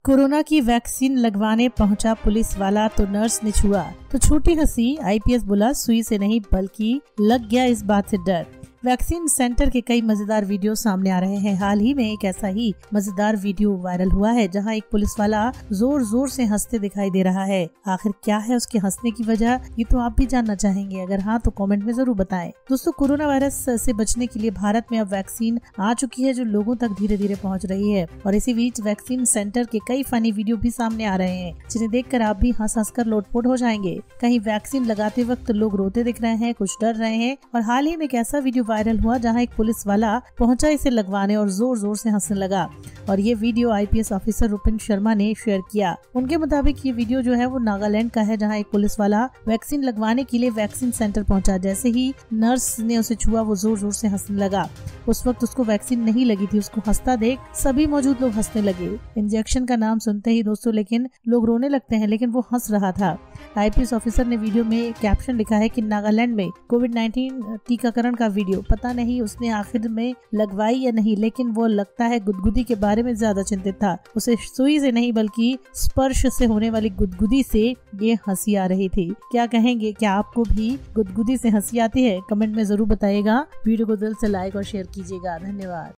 Corona की vaccine लगवाने पहुंचा पुलिस वाला तो नर्स ने छुआ तो छोटी हंसी। आईपीएस बोला सुई से नहीं बल्कि लग गया इस बात से डर। वैक्सीन सेंटर के कई मजेदार वीडियो सामने आ रहे हैं। हाल ही में एक ऐसा ही मजेदार वीडियो वायरल हुआ है जहां एक पुलिस वाला जोर जोर से हंसते दिखाई दे रहा है। आखिर क्या है उसके हंसने की वजह, ये तो आप भी जानना चाहेंगे। अगर हाँ तो कमेंट में जरूर बताएं। दोस्तों, कोरोना वायरस से बचने के लिए भारत में अब वैक्सीन आ चुकी है जो लोगों तक धीरे धीरे पहुँच रही है। और इसी बीच वैक्सीन सेंटर के कई फनी वीडियो भी सामने आ रहे हैं जिन्हें देखकर आप भी हंस कर लोटपोट हो जाएंगे। कहीं वैक्सीन लगाते वक्त लोग रोते दिख रहे हैं, कुछ डर रहे हैं। और हाल ही में एक ऐसा वीडियो वायरल हुआ जहां एक पुलिस वाला पहुंचा इसे लगवाने और जोर जोर से हंसने लगा। और ये video IPS officer Rupin Sharma ने शेयर किया। उनके मुताबिक ये वीडियो जो है वो नागालैंड का है जहां एक पुलिस वाला वैक्सीन लगवाने के लिए वैक्सीन सेंटर पहुंचा। जैसे ही नर्स ने उसे छुआ वो जोर जोर से हंसने लगा। उस वक्त उसको वैक्सीन नहीं लगी थी। उसको हंसता देख सभी मौजूद लोग हंसने लगे। इंजेक्शन का नाम सुनते ही दोस्तों लेकिन लोग रोने लगते हैं, लेकिन वो हंस रहा था। आईपीएस ऑफिसर ने वीडियो में कैप्शन लिखा है कि नागालैंड में कोविड-19 टीकाकरण का वीडियो। पता नहीं उसने आखिर में लगवाई या नहीं, लेकिन वो लगता है गुदगुदी के बारे में ज्यादा चिंतित था। उसे सुई से नहीं बल्कि स्पर्श से होने वाली गुदगुदी से ये हंसी आ रही थी। क्या कहेंगे, क्या आपको भी गुदगुदी से हंसी आती है? कमेंट में जरूर बताइएगा। वीडियो को दिल से लाइक और शेयर कीजिएगा। धन्यवाद।